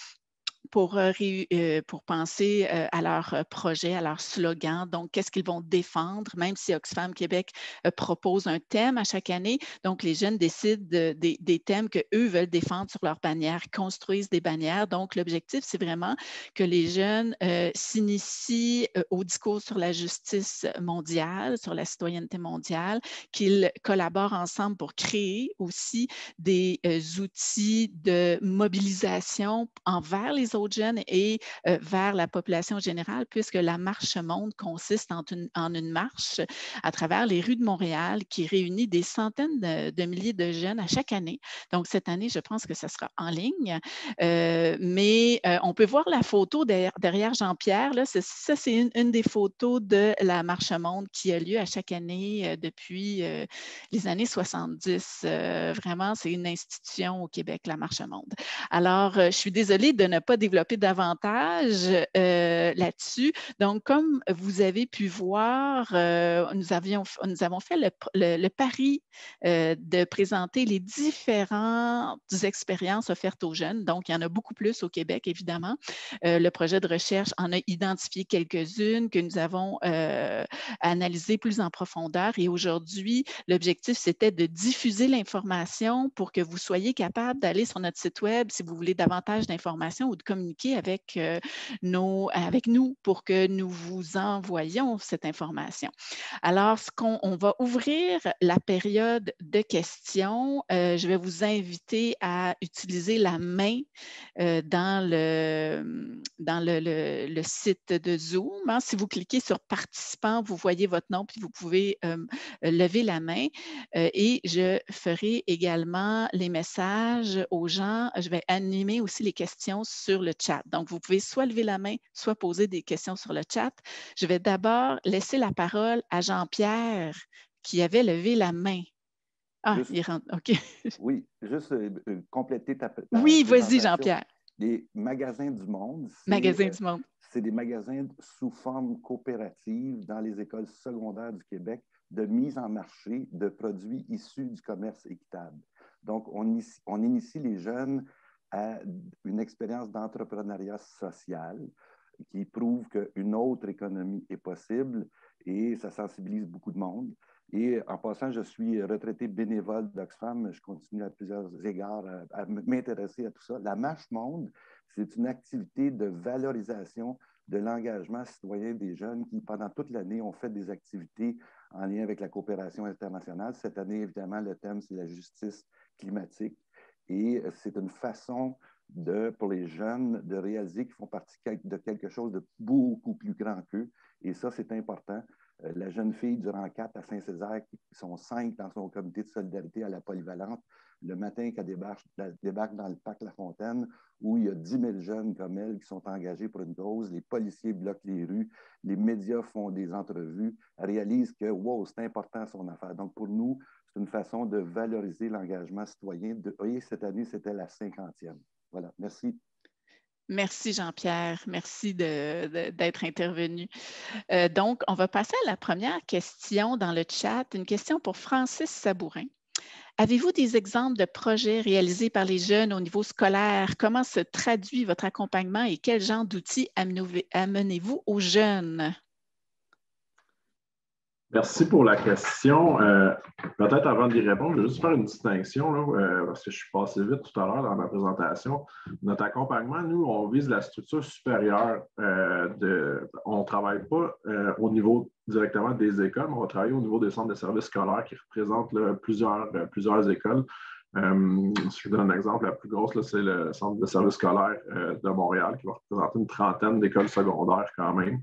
penser à leur projet, à leur slogan. Donc, qu'est-ce qu'ils vont défendre, même si Oxfam Québec propose un thème à chaque année. Donc, les jeunes décident des thèmes qu'eux veulent défendre sur leur bannière, construisent des bannières. Donc, l'objectif, c'est vraiment que les jeunes s'initient au discours sur la justice mondiale, sur la citoyenneté mondiale, qu'ils collaborent ensemble pour créer aussi des outils de mobilisation envers les autres jeunes et vers la population générale, puisque la Marche Monde consiste en une marche à travers les rues de Montréal qui réunit des centaines de milliers de jeunes à chaque année. Donc, cette année, je pense que ça sera en ligne, mais on peut voir la photo derrière Jean-Pierre. Ça, c'est une des photos de la Marche Monde qui a lieu à chaque année depuis les années 70. Vraiment, c'est une institution au Québec, la Marche Monde. Alors, je suis désolée de ne pas développer davantage là-dessus. Donc, comme vous avez pu voir, nous avons fait le pari de présenter les différentes expériences offertes aux jeunes. Donc, il y en a beaucoup plus au Québec, évidemment. Le projet de recherche en a identifié quelques-unes que nous avons analysées plus en profondeur. Et aujourd'hui, l'objectif, c'était de diffuser l'information pour que vous soyez capable d'aller sur notre site Web si vous voulez davantage d'informations ou de communiquer avec nous pour que nous vous envoyions cette information. Alors, on va ouvrir la période de questions. Je vais vous inviter à utiliser la main dans le site de Zoom. Hein. Si vous cliquez sur « Participant », vous voyez votre nom, puis vous pouvez lever la main. Et je ferai également les messages aux gens. Je vais animer aussi les questions sur le chat. Donc, vous pouvez soit lever la main, soit poser des questions sur le chat. Je vais d'abord laisser la parole à Jean-Pierre qui avait levé la main. Ah, il rentre. OK. Oui, juste compléter ta oui, vas-y, présentation. Jean-Pierre. Les magasins du monde, du monde. C'est des magasins sous forme coopérative dans les écoles secondaires du Québec de mise en marché de produits issus du commerce équitable. Donc, on initie les jeunes à une expérience d'entrepreneuriat social qui prouve qu'une autre économie est possible et ça sensibilise beaucoup de monde. Et en passant, je suis retraité bénévole d'Oxfam. Je continue à plusieurs égards à m'intéresser à tout ça. La Marche Monde, c'est une activité de valorisation de l'engagement citoyen des jeunes qui, pendant toute l'année, ont fait des activités en lien avec la coopération internationale. Cette année, évidemment, le thème, c'est la justice climatique. Et c'est une façon pour les jeunes de réaliser qu'ils font partie de quelque chose de beaucoup plus grand qu'eux. Et ça, c'est important. La jeune fille du rang 4 à Saint-Césaire, qui sont 5 dans son comité de solidarité à la Polyvalente, le matin qu'elle débarque dans le parc La Fontaine, où il y a 10 000 jeunes comme elle qui sont engagés pour une cause, les policiers bloquent les rues, les médias font des entrevues, réalisent que, wow, c'est important son affaire. Donc, pour nous, c'est une façon de valoriser l'engagement citoyen. Et cette année, c'était la 50e. Voilà, merci. Merci Jean-Pierre, merci d'être intervenu. Donc, on va passer à la première question dans le chat, une question pour Francis Sabourin. Avez-vous des exemples de projets réalisés par les jeunes au niveau scolaire? Comment se traduit votre accompagnement et quel genre d'outils amenez-vous aux jeunes? Merci pour la question. Peut-être avant d'y répondre, je vais juste faire une distinction, là, parce que je suis passé vite tout à l'heure dans ma présentation. Notre accompagnement, nous, on vise la structure supérieure. On ne travaille pas au niveau directement des écoles, mais on va travailler au niveau des centres de services scolaires qui représentent là, plusieurs écoles. Si je vous donne un exemple, la plus grosse, c'est le centre de services scolaires de Montréal, qui va représenter une trentaine d'écoles secondaires quand même.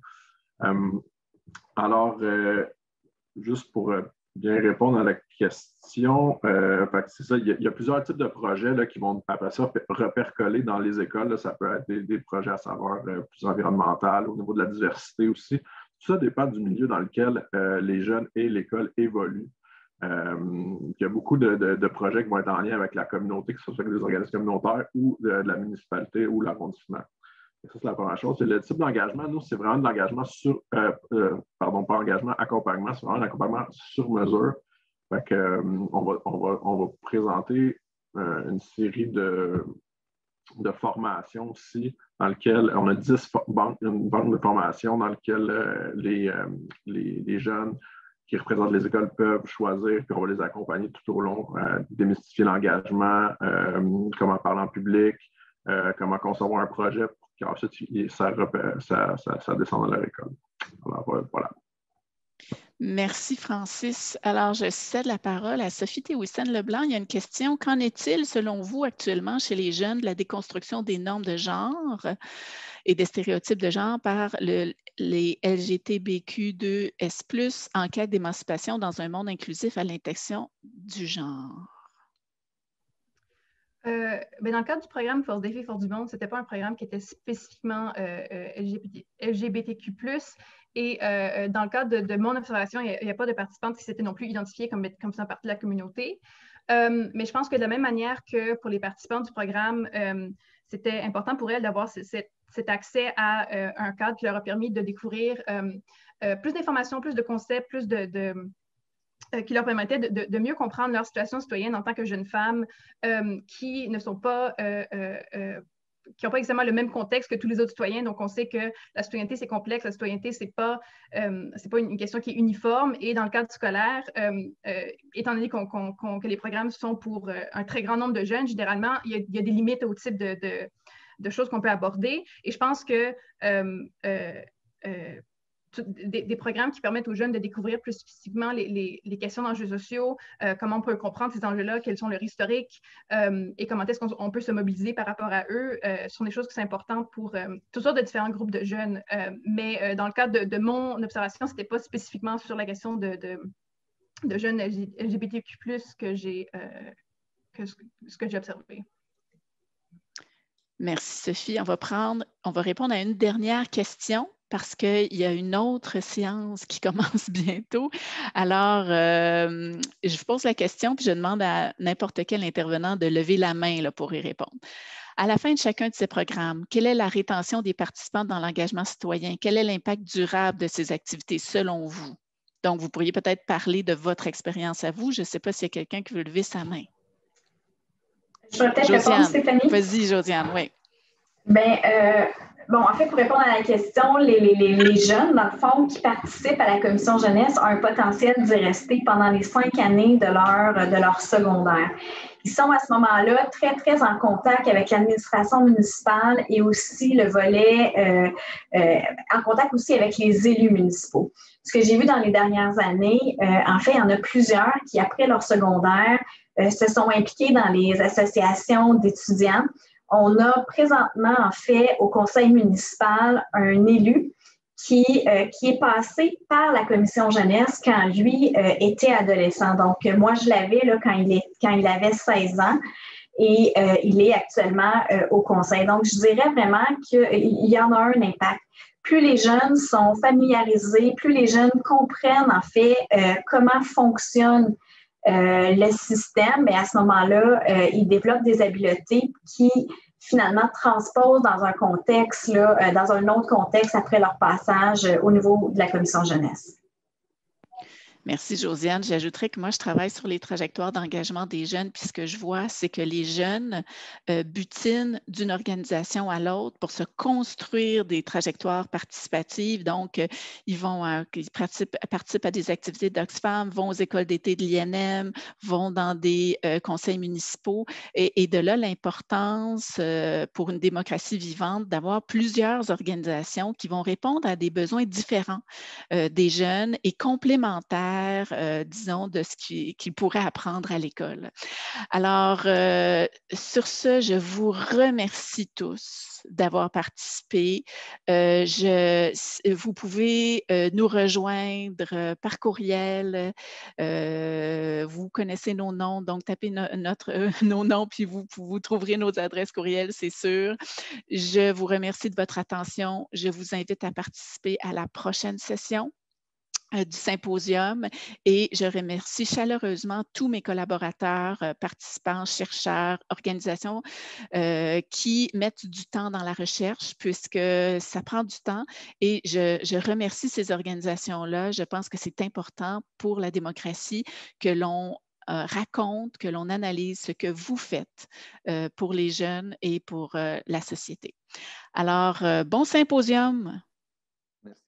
Juste pour bien répondre à la question, c'est ça, il y a plusieurs types de projets là, qui vont après ça repercoler dans les écoles. Là. Ça peut être des projets à saveur plus environnemental, au niveau de la diversité aussi. Tout ça dépend du milieu dans lequel les jeunes et l'école évoluent. Il y a beaucoup de projets qui vont être en lien avec la communauté, que ce soit avec des organismes communautaires ou de la municipalité ou l'arrondissement. Ça, c'est la première chose. C'est le type d'engagement. Nous, c'est vraiment de l'engagement pas engagement, accompagnement. C'est vraiment un accompagnement sur mesure. Fait que, on va présenter une série de formations aussi, dans lesquelles on a 10 banques de formation dans lesquelles les jeunes qui représentent les écoles peuvent choisir, puis on va les accompagner tout au long, démystifier l'engagement, comment parler en public, comment concevoir un projet pour qu'ensuite ça descend dans leur école. Alors, voilà. Merci, Francis. Alors, je cède la parole à Sophie Théoussen-Leblanc. Il y a une question. Qu'en est-il, selon vous, actuellement, chez les jeunes, de la déconstruction des normes de genre et des stéréotypes de genre par les LGBTQ2S+, en quête d'émancipation dans un monde inclusif à l'intersection du genre? Dans le cadre du programme Force des filles, Force du monde, ce n'était pas un programme qui était spécifiquement LGBTQ+. Et dans le cadre de mon observation, il n'y a pas de participantes qui s'étaient non plus identifiées comme faisant partie de la communauté. Mais je pense que de la même manière que pour les participants du programme, c'était important pour elles d'avoir cet accès à un cadre qui leur a permis de découvrir plus d'informations, plus de concepts, plus qui leur permettait de mieux comprendre leur situation citoyenne en tant que jeunes femmes qui ne sont pas, qui n'ont pas exactement le même contexte que tous les autres citoyens. Donc, on sait que la citoyenneté, c'est complexe. La citoyenneté, ce n'est pas une question qui est uniforme. Et dans le cadre scolaire, étant donné que les programmes sont pour un très grand nombre de jeunes, généralement, il y a des limites au type de choses qu'on peut aborder. Et je pense que des programmes qui permettent aux jeunes de découvrir plus spécifiquement les questions d'enjeux sociaux, comment on peut comprendre ces enjeux-là, quels sont leurs historiques et comment est-ce qu'on peut se mobiliser par rapport à eux, sont des choses qui sont importantes pour toutes sortes de différents groupes de jeunes. Mais dans le cadre de mon observation, ce n'était pas spécifiquement sur la question de jeunes LGBTQ+, ce que j'ai observé. Merci, Sophie. On va répondre à une dernière question, parce qu'il y a une autre séance qui commence bientôt. Alors, je vous pose la question, puis je demande à n'importe quel intervenant de lever la main là, pour y répondre. À la fin de chacun de ces programmes, quelle est la rétention des participants dans l'engagement citoyen? Quel est l'impact durable de ces activités selon vous? Donc, vous pourriez peut-être parler de votre expérience à vous. Je ne sais pas s'il y a quelqu'un qui veut lever sa main. Je vais peut-être répondre, Stéphanie. Vas-y, Josiane, oui. Bien, bon, en fait, pour répondre à la question, les jeunes, dans le fond, qui participent à la commission jeunesse ont un potentiel d'y rester pendant les 5 années de leur secondaire. Ils sont à ce moment-là très, très en contact avec l'administration municipale et aussi le volet, en contact aussi avec les élus municipaux. Ce que j'ai vu dans les dernières années, en fait, il y en a plusieurs qui, après leur secondaire, se sont impliqués dans les associations d'étudiants. On a présentement, en fait, au conseil municipal, un élu qui est passé par la commission jeunesse quand lui était adolescent. Donc, moi, je l'avais là, quand il avait 16 ans et il est actuellement au conseil. Donc, je dirais vraiment qu'il y en a un impact. Plus les jeunes sont familiarisés, plus les jeunes comprennent, en fait, comment fonctionne le système, et à ce moment-là, ils développent des habiletés qui finalement transposent dans un contexte, là, dans un autre contexte après leur passage au niveau de la commission jeunesse. Merci, Josiane. J'ajouterais que moi, je travaille sur les trajectoires d'engagement des jeunes, puis ce que je vois, c'est que les jeunes butinent d'une organisation à l'autre pour se construire des trajectoires participatives. Donc, ils participent à des activités d'Oxfam, vont aux écoles d'été de l'INM, vont dans des conseils municipaux. Et de là, l'importance pour une démocratie vivante d'avoir plusieurs organisations qui vont répondre à des besoins différents des jeunes et complémentaires, disons, de ce qu'ils pourraient apprendre à l'école. Alors, sur ce, je vous remercie tous d'avoir participé. Vous pouvez nous rejoindre par courriel. Vous connaissez nos noms, donc tapez nos noms, puis vous trouverez nos adresses courriel, c'est sûr. Je vous remercie de votre attention. Je vous invite à participer à la prochaine session du symposium et je remercie chaleureusement tous mes collaborateurs, participants, chercheurs, organisations qui mettent du temps dans la recherche puisque ça prend du temps et je remercie ces organisations-là. Je pense que c'est important pour la démocratie que l'on raconte, que l'on analyse ce que vous faites pour les jeunes et pour la société. Alors, bon symposium!